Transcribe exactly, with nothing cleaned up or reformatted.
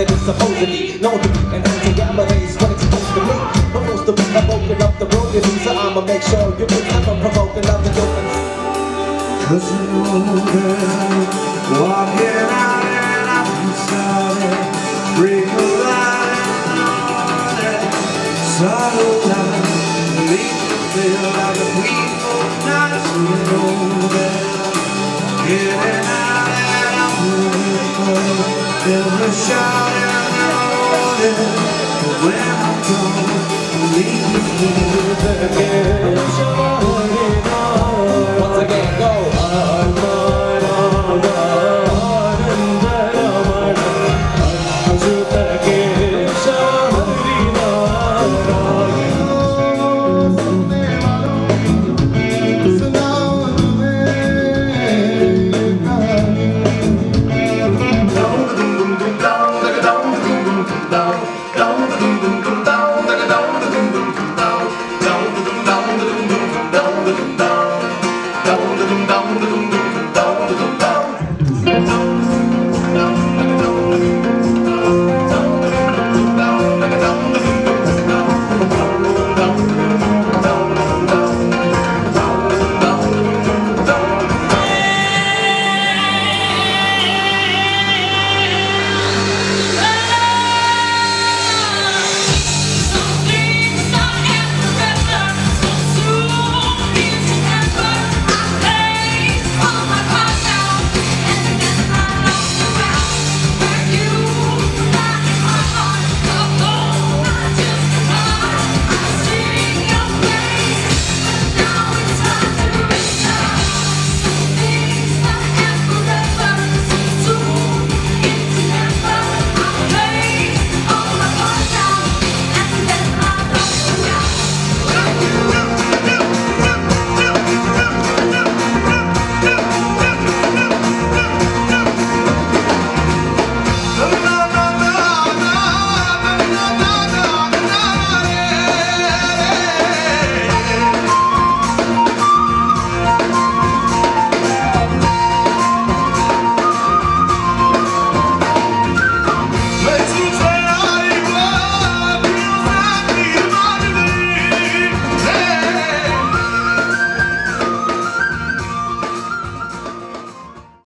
that is supposedly known to be an anti-gamma race when it's supposed to be. But most of them have opened up the road to me, so I'ma make sure you can never provoke another human. Cause you know that walking out and I'm sorry, break a line on it, sorrow line, make you feel like a queen for nights. You know that getting out and I'm moving forward, every shot and I'm rolling, but when I'm gone, I make you feel better.